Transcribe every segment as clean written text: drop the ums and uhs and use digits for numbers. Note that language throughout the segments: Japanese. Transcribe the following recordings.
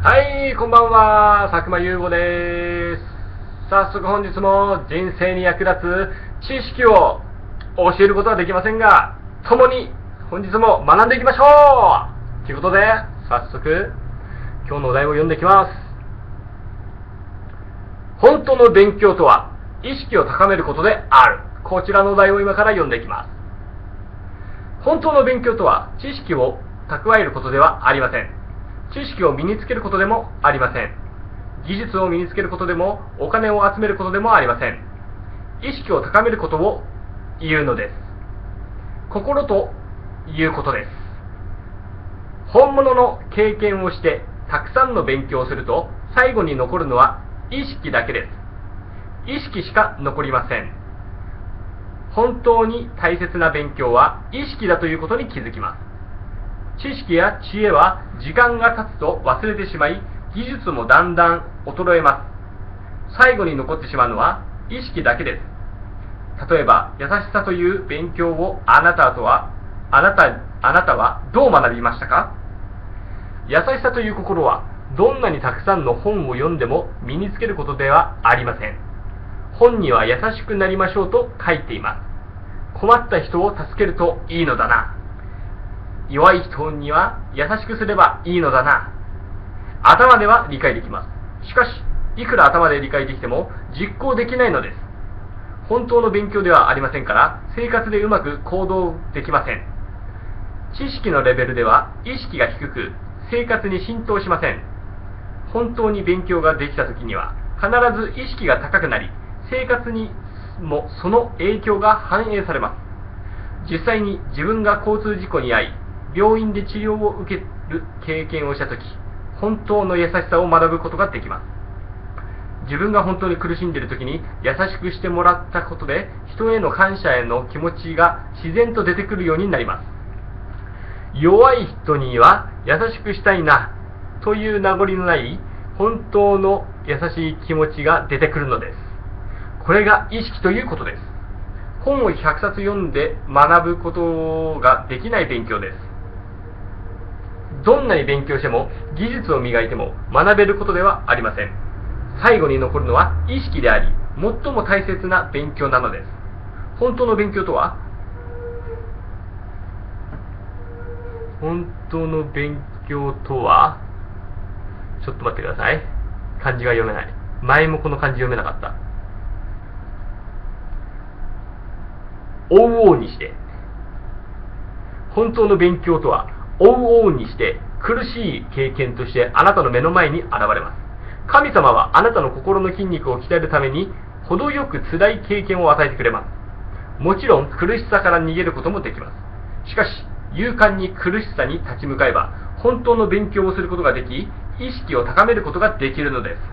はい、こんばんは、佐久間優吾です。早速本日も人生に役立つ知識を教えることはできませんが、共に本日も学んでいきましょうということで、早速今日のお題を読んでいきます。本当の勉強とは、意識を高めることである。こちらのお題を今から読んでいきます。本当の勉強とは、知識を蓄えることではありません。知識を身につけることでもありません。技術を身につけることでも、お金を集めることでもありません。意識を高めることを言うのです。心ということです。本物の経験をして、たくさんの勉強をすると、最後に残るのは意識だけです。意識しか残りません。本当に大切な勉強は意識だということに気づきます。知識や知恵は時間が経つと忘れてしまい、技術もだんだん衰えます。最後に残ってしまうのは意識だけです。例えば、優しさという勉強をあなたはどう学びましたか？優しさという心は、どんなにたくさんの本を読んでも身につけることではありません。本には優しくなりましょうと書いています。困った人を助けるといいのだな。弱い人には優しくすればいいのだな。頭では理解できます。しかし、いくら頭で理解できても実行できないのです。本当の勉強ではありませんから、生活でうまく行動できません。知識のレベルでは意識が低く、生活に浸透しません。本当に勉強ができた時には、必ず意識が高くなり、生活にもその影響が反映されます。実際に自分が交通事故に遭い、病院で治療を受ける経験をしたとき、本当の優しさを学ぶことができます。自分が本当に苦しんでいるときに優しくしてもらったことで、人への感謝への気持ちが自然と出てくるようになります。弱い人には優しくしたいなという名残のない本当の優しい気持ちが出てくるのです。これが意識ということです。本を100冊読んで学ぶことができない勉強です。どんなに勉強しても技術を磨いても学べることではありません。最後に残るのは意識であり、最も大切な勉強なのです。本当の勉強とは、ちょっと待ってください。漢字が読めない。前もこの漢字読めなかった。追うおうにして。本当の勉強とは、追うおうにして苦しい経験としてあなたの目の前に現れます。神様はあなたの心の筋肉を鍛えるために程よく辛い経験を与えてくれます。もちろん苦しさから逃げることもできます。しかし勇敢に苦しさに立ち向かえば本当の勉強をすることができ、意識を高めることができるのです。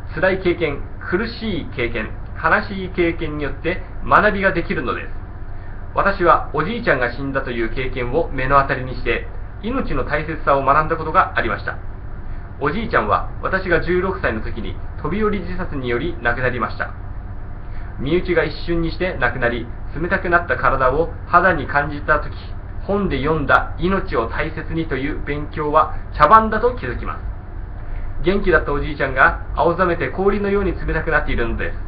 辛い経験、苦しい経験、悲しい経験によって学びができるのです。私はおじいちゃんが死んだという経験を目の当たりにして、命の大切さを学んだことがありました。おじいちゃんは私が16歳の時に飛び降り自殺により亡くなりました。身内が一瞬にして亡くなり、冷たくなった体を肌に感じた時、本で読んだ命を大切にという勉強は茶番だと気づきます。元気だったおじいちゃんが青ざめて氷のように冷たくなっているのです。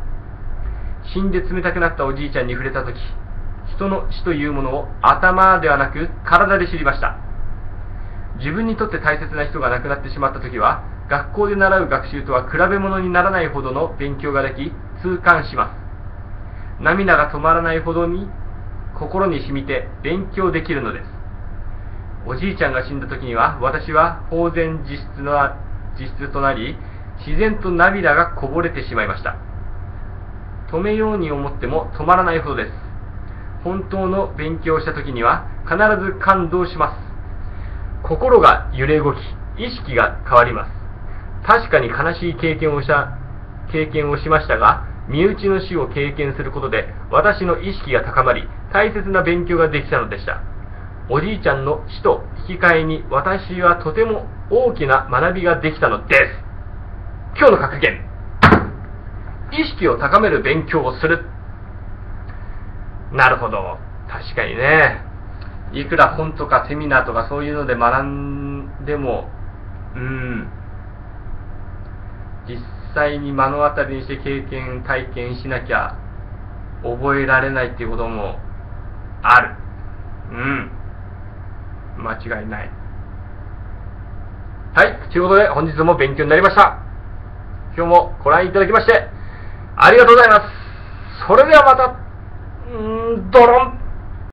死んで冷たくなったおじいちゃんに触れた時、人の死というものを頭ではなく体で知りました。自分にとって大切な人が亡くなってしまった時は、学校で習う学習とは比べ物にならないほどの勉強ができ、痛感します。涙が止まらないほどに心に染みて勉強できるのです。おじいちゃんが死んだ時には、私は呆然自失となり、自然と涙がこぼれてしまいました。止めように思っても止まらないほどです。本当の勉強をした時には必ず感動します。心が揺れ動き、意識が変わります。確かに悲しい経験をしましたが、身内の死を経験することで私の意識が高まり、大切な勉強ができたのでした。おじいちゃんの死と引き換えに私はとても大きな学びができたのです。今日の格言、意識を高める勉強をする。なるほど、確かにね、いくら本とかセミナーとかそういうので学んでも、 実際に目の当たりにして体験しなきゃ覚えられないっていうこともある。間違いない。はい、ということで本日も勉強になりました。今日もご覧いただきましてありがとうございます。それではまた、ドロン